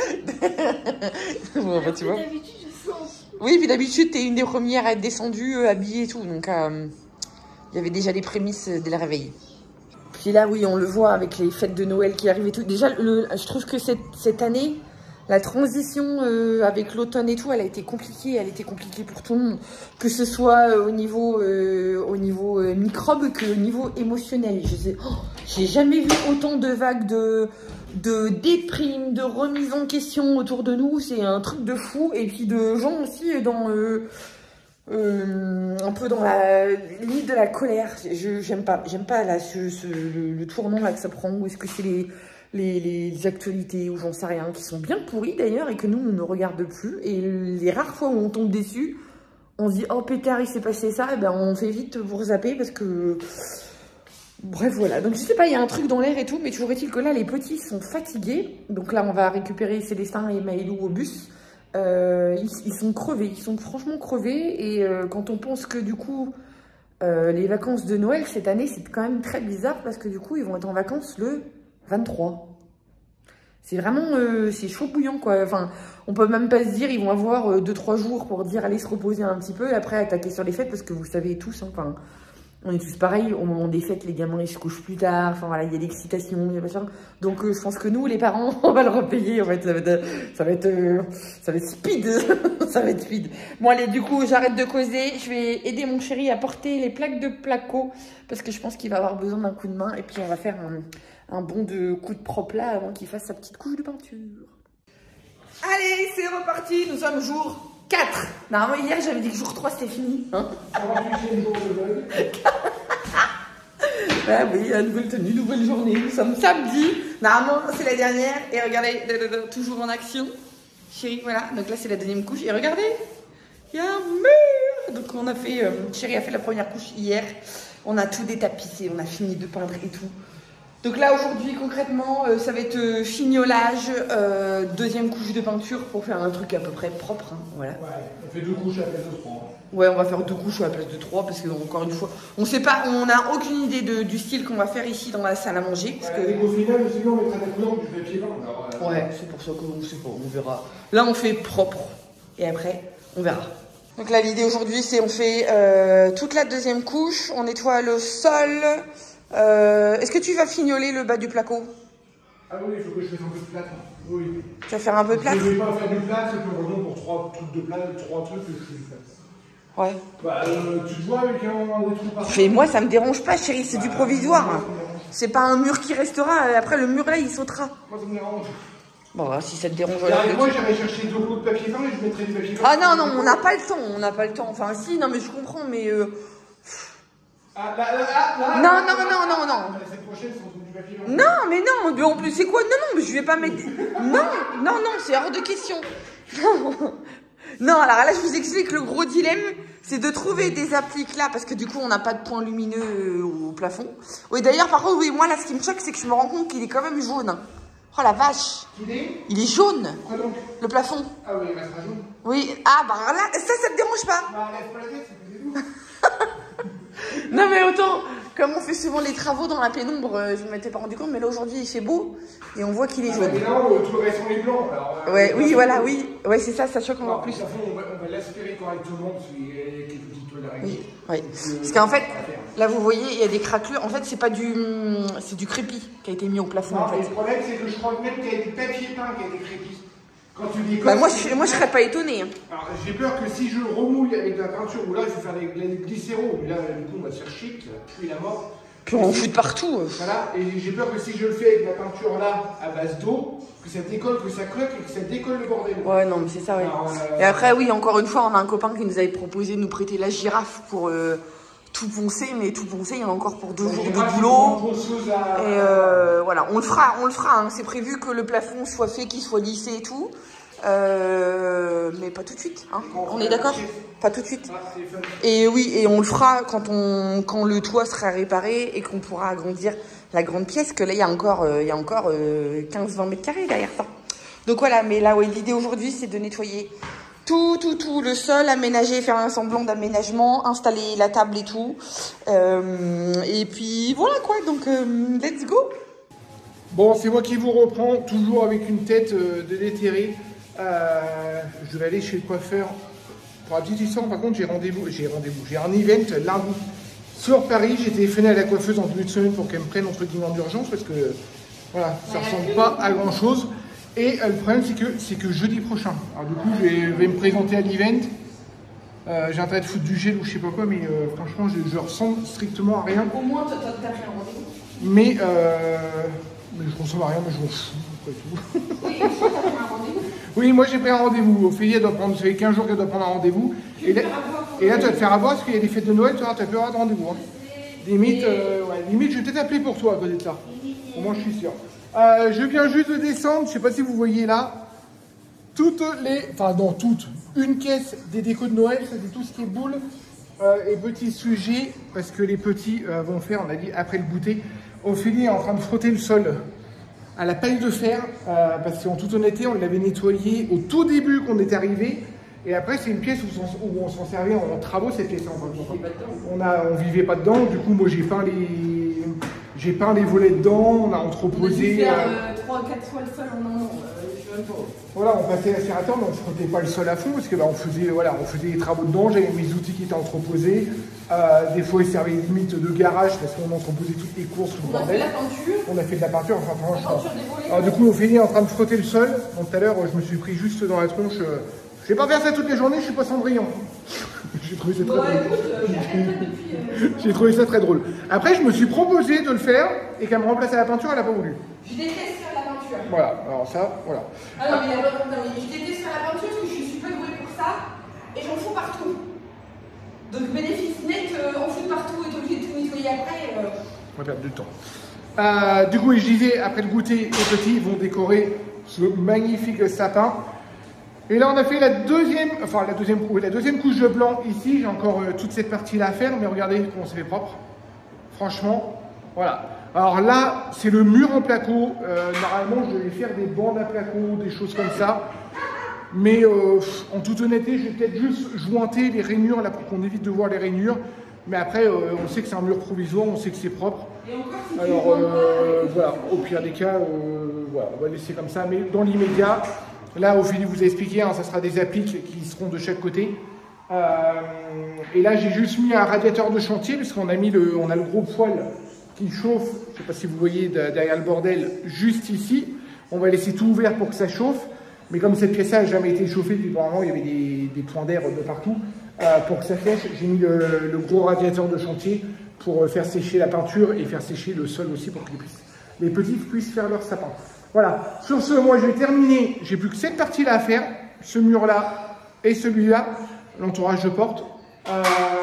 Bon, bah, tu vois. D'habitude, je sens. Oui, puis d'habitude, t'es une des premières à être descendue, euh, habillée et tout. Donc, euh, il y avait déjà les prémices dès le réveil. Puis là, oui, on le voit avec les fêtes de Noël qui arrivent et tout. Déjà, le, je trouve que cette, cette année, la transition euh, avec l'automne et tout, elle a été compliquée. Elle était compliquée pour tout le monde. Que ce soit euh, au niveau, euh, au niveau euh, microbe que au niveau émotionnel. Je sais, oh, j'ai jamais vu autant de vagues de, de déprime, de remise en question autour de nous. C'est un truc de fou. Et puis de gens aussi dans... Euh, Euh, un peu dans la limite de la colère. Je j'aime pas, j'aime pas là ce, ce, le, le tournant là que ça prend. Ou est-ce que c'est les, les, les actualités ou j'en sais rien qui sont bien pourries d'ailleurs et que nous on ne regarde plus. Et les rares fois où on tombe dessus, on se dit oh pétard il s'est passé ça, et ben on fait vite vous zapper parce que bref voilà. Donc je sais pas, il y a un truc dans l'air et tout, mais toujours est-il que là les petits sont fatigués. Donc là on va récupérer Célestin et Maëlou au bus. Euh, ils, ils sont crevés, ils sont franchement crevés et euh, quand on pense que du coup euh, les vacances de Noël cette année c'est quand même très bizarre parce que du coup ils vont être en vacances le vingt-trois. C'est vraiment, euh, c'est chaud bouillant quoi, enfin on peut même pas se dire ils vont avoir deux trois jours pour dire allez se reposer un petit peu et après attaquer sur les fêtes parce que vous savez tous, hein, enfin on est tous pareils, au moment des fêtes, les gamins ils se couchent plus tard, enfin voilà, il y a l'excitation, il y a machin. Donc euh, je pense que nous, les parents, on va le repayer, en fait, ça va être, ça va être, euh, ça va être speed, ça va être speed. Bon allez, du coup, j'arrête de causer, je vais aider mon chéri à porter les plaques de placo, parce que je pense qu'il va avoir besoin d'un coup de main, et puis on va faire un, un bon de coup de propre là, avant qu'il fasse sa petite couche de peinture. Allez, c'est reparti, nous sommes jour quatre. Normalement, hier, j'avais dit que jour trois, c'était fini. Hein ah oui, la nouvelle tenue, nouvelle journée. Nous sommes samedi. Normalement, c'est la dernière. Et regardez, toujours en action. Chérie, voilà. Donc là, c'est la deuxième couche. Et regardez, il y a un mur. Donc on a fait, euh, chérie a fait la première couche hier. On a tout détapissé. On a fini de peindre et tout. Donc là, aujourd'hui, concrètement, euh, ça va être euh, fignolage, euh, deuxième couche de peinture pour faire un truc à peu près propre. Hein, voilà. Ouais, on fait deux couches à la place de trois. Ouais, on va faire deux couches à la place de trois parce que, encore une fois, on sait pas, on n'a aucune idée de, du style qu'on va faire ici dans la salle à manger. Parce ouais, que... Au final, je sais bien, on mettra la couleur du papier peint. Euh... Ouais, c'est pour ça qu'on sait pas, on verra. Là, on fait propre et après, on verra. Donc là, l'idée aujourd'hui, c'est on fait euh, toute la deuxième couche, on nettoie le sol. Euh, Est-ce que tu vas fignoler le bas du placo? Ah oui, il faut que je fasse un peu de plâtre. Oui. Tu vas faire un peu de plâtre? Je vais pas faire du plâtre et puis on revient pour trois trucs de plâtre, trois trucs que je fais du plâtre. Ouais. Bah, euh, tu te vois avec un des trucs partout. Mais moi, ça me dérange pas, chérie, c'est bah, du provisoire. Hein. C'est pas un mur qui restera, après le mur là, il sautera. Moi, ça me dérange. Bon, bah, si ça te dérange... Alors, moi, j'irai chercher deux rouleaux de papier peint et je mettrai du papier peint. Ah non, non, on n'a pas le temps, on n'a pas le temps. Enfin, si, non, mais je comprends, mais... Euh... Ah, là, là, là, là, non, là, non, non, non, non, non. La semaine prochaine, c'est du papier peint. Non, mais non, mais en plus, c'est quoi? Non, non, mais je vais pas mettre... Non, non, non, c'est hors de question. Non. Non, alors là, je vous explique, le gros dilemme, c'est de trouver des appliques là, parce que du coup, on n'a pas de point lumineux au plafond. Oui, d'ailleurs, par contre, oui, moi, là, ce qui me choque, c'est que je me rends compte qu'il est quand même jaune. Oh la vache. Il est Il est jaune. Quoi donc? Le plafond. Ah oui, il restera jaune. Oui, ah bah là, ça, ça te dérange pas? Bah, lève pas la tête, c'est plus Non mais autant, comme on fait souvent les travaux dans la pénombre, euh, je ne m'étais pas rendu compte, mais là aujourd'hui il fait beau et on voit qu'il est ah, jaune. Mais là, euh, tout le reste on est blanc. Alors, euh, ouais, oui, voilà, oui. Ouais, c'est ça, ça choque encore plus. De toute façon, on va, on va l'aspirer correctement parce qu'il y a quelques petites toiles d'araignée. Oui, oui. Parce qu'en fait, là vous voyez, il y a des craquelures. En fait, c'est pas du. C'est du crépi qui a été mis au plafond. Non, en fait. mais le problème, c'est que je crois même qu'il y a du papier peint qui a été crépi. Quand tu dis bah, moi, je, moi, je serais pas étonnée. Hein. Alors, j'ai peur que si je remouille avec de la peinture, ou là, je vais faire des, des glycéros, mais là, du coup, on va se faire chic, puis la mort. Puis on en fout de partout. Voilà, et j'ai peur que si je le fais avec la peinture là, à base d'eau, que ça décolle, que ça croque et que ça décolle le bordel. Ouais, non, mais c'est ça, ouais. Alors, euh... Et après, oui, encore une fois, on a un copain qui nous avait proposé de nous prêter la girafe pour euh, tout poncer, mais tout poncer, il y en a encore pour deux la jours de boulot. À... Et euh, voilà, on le fera, on le fera. Hein. C'est prévu que le plafond soit fait, qu'il soit lissé et tout. Euh, mais pas tout de suite, hein. On est d'accord? Pas tout de suite. Et oui, et on le fera quand, on, quand le toit sera réparé et qu'on pourra agrandir la grande pièce, que là, il y a encore, euh, il y a encore euh, quinze vingt mètres carrés derrière ça. Donc voilà, mais là, ouais, l'idée aujourd'hui, c'est de nettoyer tout, tout, tout, le sol, aménager, faire un semblant d'aménagement, installer la table et tout. Euh, et puis voilà quoi, donc euh, let's go. Bon, c'est moi qui vous reprends, toujours avec une tête euh, de déterré. Euh, je vais aller chez le coiffeur. Pour la petite histoire, par contre, j'ai rendez-vous, j'ai rendez-vous, j'ai un event lundi sur Paris. J'ai téléphoné à la coiffeuse en début de semaine pour qu'elle me prenne entre guillemets en urgence parce que voilà, ça ressemble pas à grand chose. Et euh, le problème, c'est que c'est que jeudi prochain. Alors du coup, je vais, je vais me présenter à l'event. Euh, j'ai intérêt de foutre du gel ou je sais pas quoi, mais euh, franchement, je, je ressens strictement à rien. Au moins, t'as pris un rendez-vous. Mais, euh, mais je ressens à rien, mais je m'en fous. Après tout. Oui, t'as pris un rendez-vous. Oui, moi j'ai pris un rendez-vous. Ophélie, elle doit prendre, ça fait quinze jours qu'elle doit prendre un rendez-vous. Et, là, et là, tu vas te faire avoir parce qu'il y a des fêtes de Noël, tu n'as plus avoir de rendez-vous. Hein. Limite, euh, ouais, limite, je vais peut-être appeler pour toi à côté de ça. Au moins, je suis sûr. Euh, je viens juste de descendre, je ne sais pas si vous voyez là, toutes les, enfin non, toutes, une caisse des décos de Noël, ça c'est tout ce qui est boules euh, et petits sujets, parce que les petits euh, vont faire, on a dit, après le goûter. Ophélie est en train de frotter le sol à la paille de fer, euh, parce qu'en toute honnêteté, on l'avait nettoyé au tout début qu'on est arrivé, et après c'est une pièce où, où on s'en servait en travaux, cette pièce. On a, on vivait pas dedans, du coup moi j'ai peint les, j'ai peint les volets dedans, on a entreposé. On a dû faire trois quatre fois le sol en un an. Voilà, on passait l'aspirateur, mais on ne frottait pas le sol à fond parce que bah, on faisait, voilà, on faisait des travaux dedans. J'avais mes outils qui étaient entreposés. Euh, des fois, ils servaient limite de garage parce qu'on entreposait toutes les courses. On a fait de la peinture. On a fait de la peinture, enfin franchement. Peinture Alors du coup, on finit en train de frotter le sol. Donc tout à l'heure, je me suis pris juste dans la tronche. Euh, je vais pas faire ça toutes les journées, je suis pas Cendrillon. J'ai trouvé ça très bon, drôle. J'ai trouvé ça très drôle. Après, je me suis proposé de le faire et qu'elle me remplace à la peinture, elle n'a pas voulu. Je déteste faire la peinture. Voilà, alors ça, voilà. Ah non, mais, non, mais je déteste faire la peinture parce que je suis pas douée pour ça et j'en fous partout. Donc bénéfice net, euh, en fout partout et t'es obligé de tout nettoyer après. Euh... On va perdre du temps. Euh, du coup, je disais, après le goûter, les petits vont décorer ce magnifique sapin. Et là, on a fait la deuxième, enfin la deuxième, oui, la deuxième couche de blanc ici. J'ai encore euh, toute cette partie-là à faire, mais regardez comment c'est fait propre. Franchement, voilà. Alors là, c'est le mur en placo. Euh, normalement, je devais faire des bandes à placo, des choses comme ça. Mais euh, en toute honnêteté, je vais peut-être juste jointer les rainures là pour qu'on évite de voir les rainures. Mais après, euh, on sait que c'est un mur provisoire, on sait que c'est propre. Alors euh, voilà, au pire des cas, euh, voilà, on va laisser comme ça. Mais dans l'immédiat, là, Ophélie vous a expliqué, hein, ça sera des appliques qui seront de chaque côté. Euh, et là, j'ai juste mis un radiateur de chantier parce qu'on a mis le, on a le gros poêle qui chauffe. Je ne sais pas si vous voyez derrière le bordel, juste ici. On va laisser tout ouvert pour que ça chauffe. Mais comme cette pièce-là n'a jamais été chauffée, puis apparemment il y avait des, des points d'air de partout, euh, pour que ça sèche, j'ai mis le, le gros radiateur de chantier pour faire sécher la peinture et faire sécher le sol aussi pour que les, puissent, les petits puissent faire leur sapin. Voilà, sur ce, moi je vais terminer, j'ai plus que cette partie-là à faire, ce mur-là et celui-là, l'entourage de porte. Euh,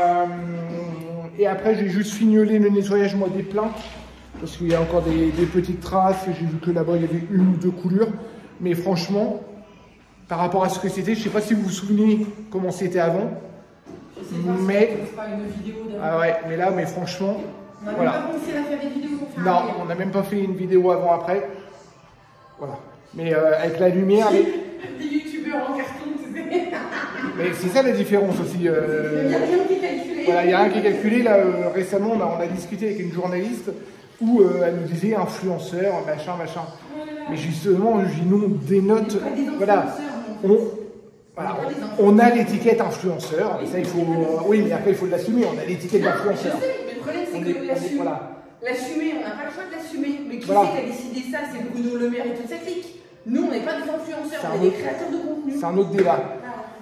et après j'ai juste fignolé le nettoyage moi des plantes, parce qu'il y a encore des, des petites traces, j'ai vu que là-bas il y avait une ou deux coulures, mais franchement, par rapport à ce que c'était, je ne sais pas si vous vous souvenez comment c'était avant. Je sais pas, mais c'est pas une vidéo ah ouais, mais là, mais franchement, on n'a voilà. même pas pensé à faire des vidéos pour faire non, un on n'a même pas fait une vidéo avant après. Voilà. Mais euh, avec la lumière, les... des youtubeurs en carton, tu sais. Mais c'est ça la différence aussi. Euh... Il n'y a rien qui est calculé. Voilà, il n'y a rien qui est calculé. Là, euh, récemment, on a, on a discuté avec une journaliste où euh, elle nous disait influenceur, machin, machin. Mais justement, je dis non, des notes. Voilà. On, voilà, on a l'étiquette influenceur. Et ça, il faut. Oui, mais après, il faut l'assumer. On a l'étiquette d'influenceur. Je sais, mais le problème, c'est que l'assumer, voilà. l'assumer, on n'a pas le choix de l'assumer. Mais qui voilà. c'est qui a décidé ça? C'est Bruno Le Maire et toute sa clique. Nous, on n'est pas des influenceurs, on est des créateurs de contenu. C'est un autre débat.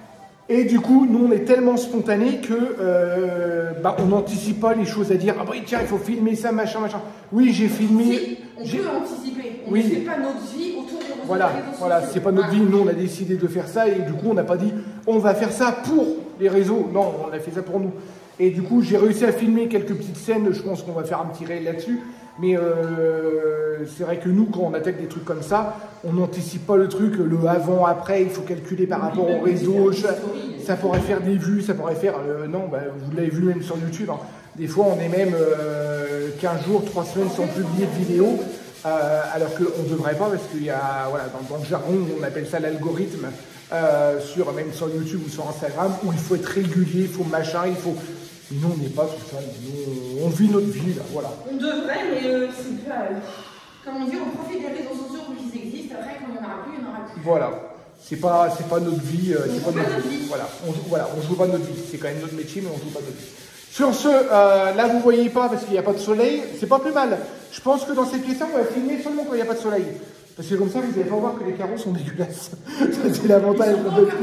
Et du coup, nous, on est tellement spontanés que euh, bah, on n'anticipe pas les choses à dire. Ah bah tiens, il faut filmer ça, machin, machin. Oui, j'ai filmé. Si, on peut anticiper. On oui. ne fait pas notre vie autour de nos Voilà, voilà, c'est pas notre vie. Nous, on a décidé de faire ça et du coup, on n'a pas dit on va faire ça pour les réseaux. Non, on a fait ça pour nous. Et du coup, j'ai réussi à filmer quelques petites scènes. Je pense qu'on va faire un petit réel là-dessus. Mais euh, c'est vrai que nous, quand on attaque des trucs comme ça, on n'anticipe pas le truc, le avant-après, il faut calculer par rapport au réseau, ça, ça pourrait faire des vues, ça pourrait faire... Euh, non, bah, vous l'avez vu même sur YouTube, hein. Des fois on est même euh, quinze jours, trois semaines sans publier de vidéo, euh, alors qu'on ne devrait pas, parce qu'il y a, voilà, dans, dans le jargon, on appelle ça l'algorithme, euh, sur, même sur YouTube ou sur Instagram, où il faut être régulier, il faut machin, il faut... Mais nous, on n'est pas tout ça, nous, on vit notre vie, là, voilà. On devrait, mais euh, c'est pas... Euh, comme on dit, on profite des réseaux sociaux pour qu'ils existent, après, quand il n'y en aura plus, il n'y en aura plus. Voilà. C'est pas, c'est pas notre vie, euh, c'est pas notre vie. vie. Voilà, on, voilà, on joue pas notre vie. C'est quand même notre métier, mais on joue pas notre vie. Sur ce, euh, là, vous voyez pas, parce qu'il n'y a pas de soleil, c'est pas plus mal. Je pense que dans cette pièce-là, on va filmer seulement quand il n'y a pas de soleil. Parce que comme ça, vous n'allez pas voir que les carreaux sont dégueulasses. Ça, c'est l'avantage.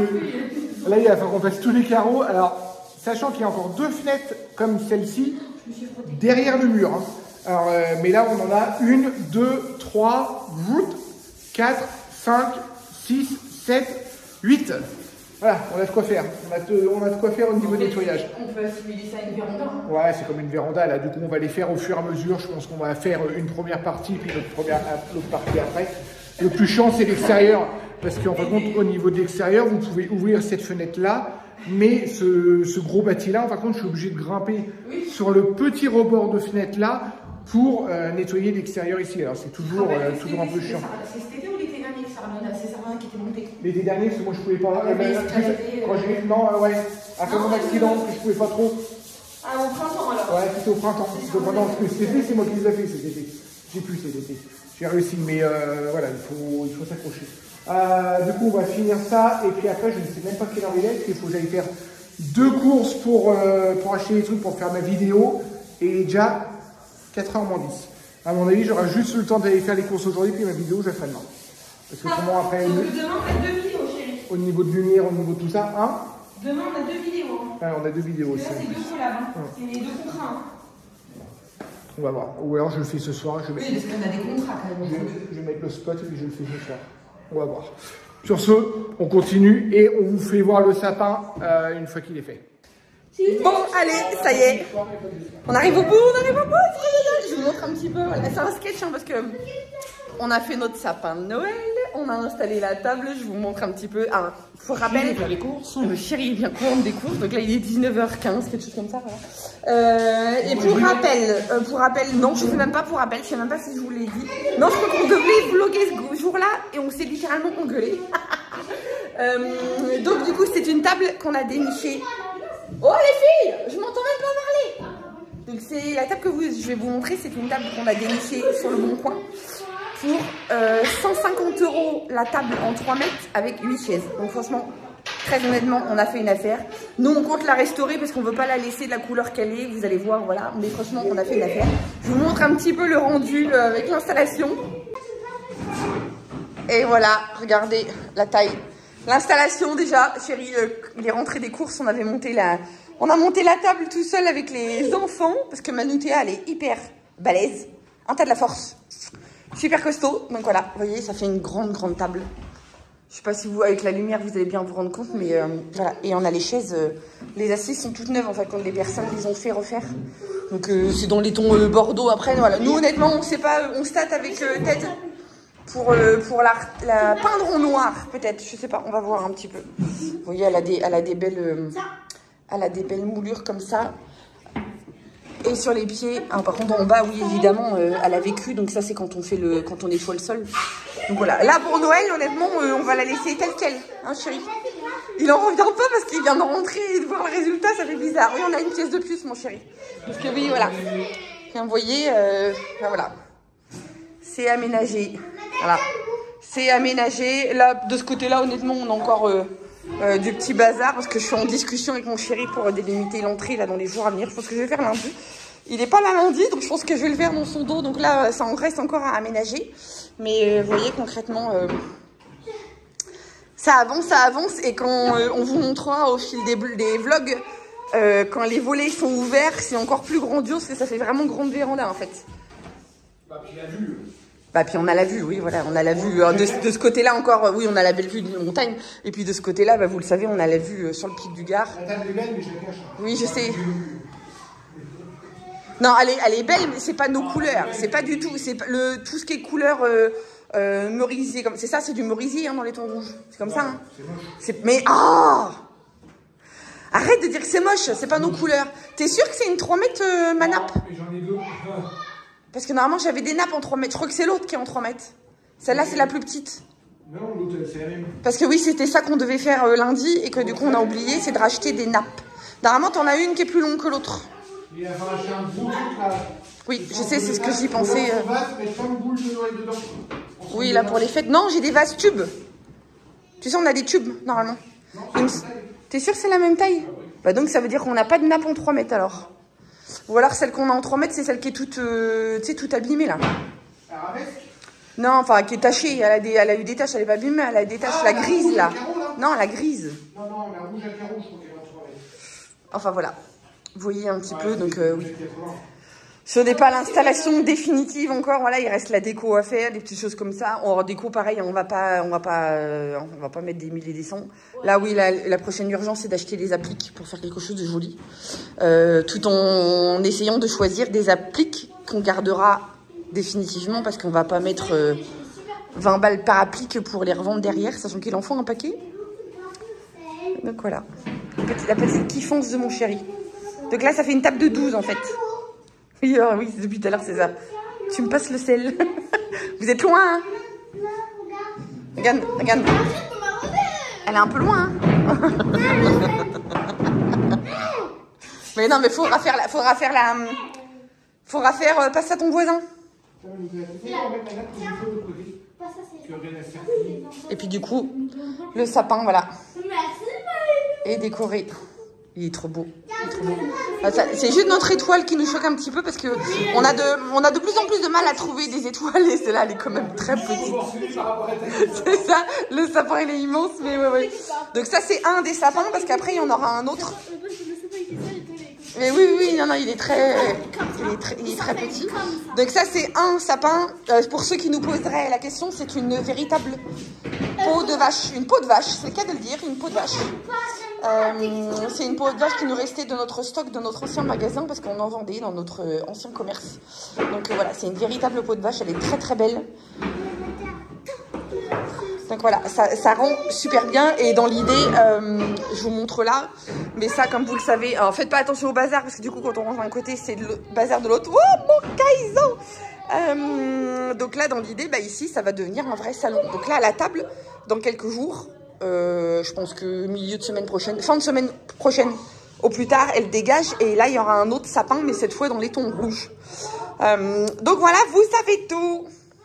Là, il va falloir qu'on fasse tous les carreaux. Alors, sachant qu'il y a encore deux fenêtres comme celle-ci derrière le mur. Hein. Alors, euh, mais là, on en a une, deux, trois, quatre, cinq, six, sept, huit. Voilà, on a de quoi faire. On a de, on a de quoi faire au niveau nettoyage. On peut assimiler ça à une véranda. Ouais, c'est comme une véranda. Là, du coup, on va les faire au fur et à mesure. Je pense qu'on va faire une première partie, puis l'autre première, l'autre partie après. Le plus chiant, c'est l'extérieur. Parce qu'en fin de compte, au niveau de l'extérieur, vous pouvez ouvrir cette fenêtre-là. Mais ce, ce gros bâti-là, en fin de compte, je suis obligé de grimper oui. sur le petit rebord de fenêtre-là pour euh, nettoyer l'extérieur ici. Alors, c'est toujours, ah, euh, toujours un peu chiant. C'est cet été ou l'été dernier que ça ramène? C'est Sarah qui était montée. L'été dernier, parce que moi, je pouvais pas. Ah, mais quand j'ai... Non, euh, ouais. Après mon accident, parce que je pouvais pas trop. Ah, au printemps, alors? Ouais, c'était au printemps. C'était au printemps, parce que cet été, c'est moi qui les ai fait, cet été. J'ai pu cet été. J'ai réussi, mais euh, voilà, il faut, il faut s'accrocher. Euh, du coup, on va finir ça, et puis après, je ne sais même pas quelle heure il est, parce qu'il faut que j'aille faire deux courses pour, euh, pour acheter des trucs pour faire ma vidéo, et déjà quatre heures moins dix. À mon avis, j'aurai juste le temps d'aller faire les courses aujourd'hui, puis ma vidéo, je la ferai demain. Parce que ah, comment après... Donc le... demain, on a deux vidéos, chérie. Au niveau de lumière, au niveau de tout ça, hein? Demain, on a deux vidéos. Ouais, on a deux vidéos aussi. Là, c'est deux collabs, hein. Hum. C'est les deux contrats, hein. On va voir. Ou alors je le fais ce soir. Je vais oui, parce qu'on a des contrats quand même. Je vais, je vais mettre le spot et puis je le fais ce soir. On va voir. Sur ce, on continue et on vous fait voir le sapin euh, une fois qu'il est fait. Bon, allez, ça y est. On arrive au bout, on arrive au bout. Je vous montre un petit peu. Voilà, c'est un sketch hein, parce que on a fait notre sapin de Noël. On a installé la table. Je vous montre un petit peu. Ah, pour rappel, faire les courses. Le chéri vient prendre des courses. Donc là, il est dix-neuf heures quinze, quelque chose comme ça. Voilà. Euh, et pour rappel, euh, pour rappel, non, je ne sais même pas pour rappel. Je ne sais même pas si je vous l'ai dit. Non, je crois qu'on devait vlogger ce jour-là et on s'est littéralement engueulé. euh, donc du coup, c'est une table qu'on a dénichée. Oh les filles, je m'entends même pas parler. Donc c'est la table que vous, je vais vous montrer. C'est une table qu'on a dénichée sur le Bon Coin. Pour euh, cent cinquante euros la table en trois mètres avec huit chaises. Donc franchement, très honnêtement, on a fait une affaire. Nous, on compte la restaurer parce qu'on ne veut pas la laisser de la couleur qu'elle est. Vous allez voir, voilà. Mais franchement, on a fait une affaire. Je vous montre un petit peu le rendu euh, avec l'installation. Et voilà, regardez la taille. L'installation déjà, chérie, euh, il est rentré des courses. On avait monté la, on a monté la table tout seul avec les enfants parce que Manoutéa, elle est hyper balèze. Un tas de la force. Super costaud, donc voilà, vous voyez, ça fait une grande, grande table. Je sais pas si vous, avec la lumière, vous allez bien vous rendre compte, mais euh, voilà. Et on a les chaises, euh, les assises sont toutes neuves, en fait, quand les personnes les ont fait refaire. Donc euh, c'est dans les tons euh, Bordeaux, après, voilà. Nous, honnêtement, on sait pas, on se tâte avec euh, Ted pour, euh, pour la, la peindre en noir, peut-être, je sais pas, on va voir un petit peu. Vous voyez, elle a des, elle a des belles, euh, elle a des belles moulures comme ça. Et sur les pieds, ah, par contre en bas, oui évidemment, euh, elle a vécu, donc ça c'est quand on fait le, quand on nettoie le sol. Donc voilà, là pour Noël, honnêtement, euh, on va la laisser telle qu'elle, hein chérie. Il en revient pas parce qu'il vient de rentrer et de voir le résultat, ça fait bizarre. Oui, on a une pièce de plus, mon chéri. Parce que oui, voilà. Et vous voyez, euh, ben voilà, c'est aménagé, voilà, c'est aménagé. Là, de ce côté-là, honnêtement, on a encore euh, euh, du petit bazar parce que je suis en discussion avec mon chéri pour délimiter l'entrée là dans les jours à venir. Je pense que je vais faire lundi. Il n'est pas là lundi, donc je pense que je vais le faire dans son dos. Donc là, ça en reste encore à aménager. Mais euh, vous voyez concrètement, euh, Ça avance, ça avance. Et quand euh, on vous montrera au fil des, des vlogs, euh, quand les volets sont ouverts, c'est encore plus grandiose parce que ça fait vraiment grande véranda en fait. Bah, puis la vue. Bah, puis on a la vue, oui, voilà, on a la vue. De, de ce côté-là encore, oui, on a la belle vue de montagne. Et puis de ce côté-là, bah, vous le savez, on a la vue sur le pic du Gard. La table est belle, mais je la cache. Oui, je sais. Non, elle est, elle est belle, mais c'est pas nos couleurs. C'est pas du tout. C'est le tout ce qui est couleur euh, euh, merisier. C'est ça, c'est du merisier hein, dans les tons rouges. C'est comme ouais, ça. Hein. C'est moche. Mais oh, arrête de dire que c'est moche. C'est pas nos couleurs. T'es sûr que c'est une trois mètres euh, ma nappe? J'en ai deux. Parce que normalement j'avais des nappes en trois mètres. Je crois que c'est l'autre qui est en trois mètres. Celle-là c'est la plus petite. Non, l'autre c'est la même. Parce que oui, c'était ça qu'on devait faire euh, lundi et que du coup on a oublié, c'est de racheter des nappes. Normalement t'en as une qui est plus longue que l'autre. Il va falloir acheter un gros truc là. Oui, je sais, c'est ce que j'y pensais. Euh... Vase, mettre plein de boules de Noël dedans. Oui, là pour les fêtes. Non, j'ai des vases tubes. Tu sais, on a des tubes normalement. Non, t'es sûr que c'est la même taille? Ah, oui. Bah donc ça veut dire qu'on n'a pas de nappe en trois mètres alors. Ou alors celle qu'on a en trois mètres, c'est celle qui est toute, euh, tu sais, toute abîmée là. Arabesque? Non, enfin qui est tachée. Elle a, des, elle a eu des taches, elle est pas abîmée, elle a des taches. Ah, la, la grise là. Carreau, là. Non, la grise. Non, non, la rouge à carreau, je crois qu'elle est en trois mètres. Enfin voilà. Vous voyez un petit ouais, peu, donc euh, oui. quatre-vingts. Ce n'est pas l'installation définitive encore. Voilà, il reste la déco à faire, des petites choses comme ça. En déco, pareil, on va pas, on va pas, euh, on va pas mettre des mille et des cents. Là, oui, la, la prochaine urgence, c'est d'acheter des appliques pour faire quelque chose de joli, euh, tout en, en essayant de choisir des appliques qu'on gardera définitivement parce qu'on va pas mettre euh, vingt balles par applique pour les revendre derrière, sachant qu'il en faut un paquet. Donc voilà, la petite, la petite kiffance de mon chéri. Donc là, ça fait une table de douze en fait. Oui, oh, oui, depuis tout à l'heure, c'est ça. Tu me passes le sel. Vous êtes loin, hein? Regarde, regarde. Elle est un peu loin, hein? Mais non, mais faudra faire la... Faudra faire la... Faudra faire... Euh, passe à ton voisin. Et puis du coup, le sapin, voilà. Est décoré. Il est trop beau. C'est juste notre étoile qui nous choque un petit peu parce que on a de, on a de plus en plus de mal à trouver des étoiles et celle-là elle est quand même très petite. C'est ça, le sapin il est immense mais ouais ouais. Donc ça c'est un des sapins parce qu'après il y en aura un autre. Mais oui oui non non il est très, il est très, il est très petit. Donc ça c'est un sapin. Euh, pour ceux qui nous poseraient la question, c'est une véritable peau de vache, une peau de vache, c'est le cas de le dire, une peau de vache. Euh, c'est une peau de vache qui nous restait de notre stock, de notre ancien magasin parce qu'on en vendait dans notre ancien commerce. Donc euh, voilà, c'est une véritable peau de vache, elle est très très belle. Donc voilà, ça, ça rend super bien et dans l'idée, euh, je vous montre là, mais ça comme vous le savez, alors faites pas attention au bazar parce que du coup quand on range d'un côté c'est le bazar de l'autre. Oh mon Kaizo! Euh, donc là dans l'idée, bah ici ça va devenir un vrai salon. Donc là à la table, dans quelques jours, Euh, je pense que milieu de semaine prochaine, fin de semaine prochaine, au plus tard, elle dégage. Et là, il y aura un autre sapin, mais cette fois dans les tons rouges. Euh, donc voilà, vous savez tout.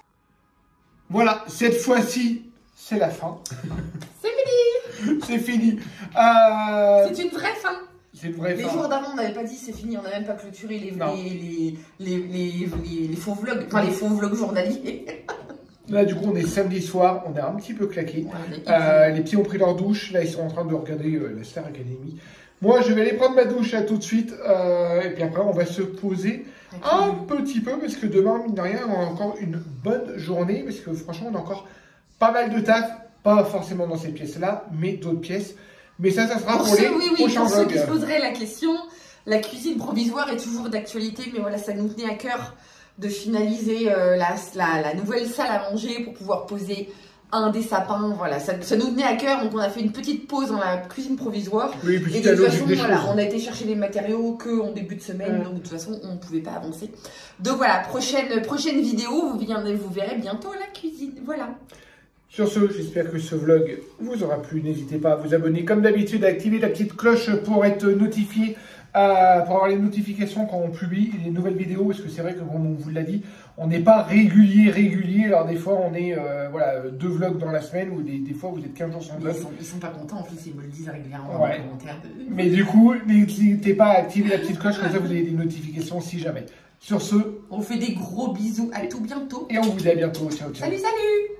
Voilà, cette fois-ci, c'est la fin. C'est fini. C'est fini. Euh... C'est une vraie fin. C'est une vraie les fin. jours d'avant, on n'avait pas dit c'est fini, on n'a même pas clôturé les, les, les, les, les, les, les faux vlogs, enfin les faux vlogs journaliers. Là, du coup, on est samedi soir, on est un petit peu claqué. Ouais, euh, les petits ont pris leur douche, là, ils sont en train de regarder euh, la Star Academy. Moi, je vais aller prendre ma douche là tout de suite, euh, et puis après, on va se poser un petit peu, parce que demain, mine de rien, on a encore une bonne journée, parce que franchement, on a encore pas mal de taf, pas forcément dans ces pièces-là, mais d'autres pièces. Mais ça, ça sera pour, pour les oui, oui, prochains pour vlogs. Ceux qui se poseraient la question, la cuisine provisoire est toujours d'actualité, mais voilà, ça nous tenait à cœur de finaliser euh, la, la, la nouvelle salle à manger pour pouvoir poser un des sapins. Voilà, ça, ça nous tenait à cœur, donc on a fait une petite pause dans la cuisine provisoire. Oui, puis et de toute façon, voilà, on a été chercher les matériaux que en début de semaine, ouais. Donc de toute façon, on ne pouvait pas avancer. Donc voilà, prochaine, prochaine vidéo, vous, viendrez, vous verrez bientôt la cuisine. Voilà. Sur ce, j'espère que ce vlog vous aura plu. N'hésitez pas à vous abonner comme d'habitude, à activer la petite cloche pour être notifié. Euh, pour avoir les notifications quand on publie les nouvelles vidéos, parce que c'est vrai que comme on vous l'a dit, on n'est pas régulier, régulier, alors des fois on est euh, voilà, deux vlogs dans la semaine, ou des, des fois vous êtes quinze jours sans vlog. Ils sont, ils sont pas contents, en plus ils me le disent régulièrement ouais. En commentaire. De... Mais du coup, n'hésitez pas à activer la petite cloche, comme ça vous avez des notifications si jamais. Sur ce, on fait des gros bisous, à tout bientôt. Et on vous dit à bientôt, ciao ciao. Salut, salut.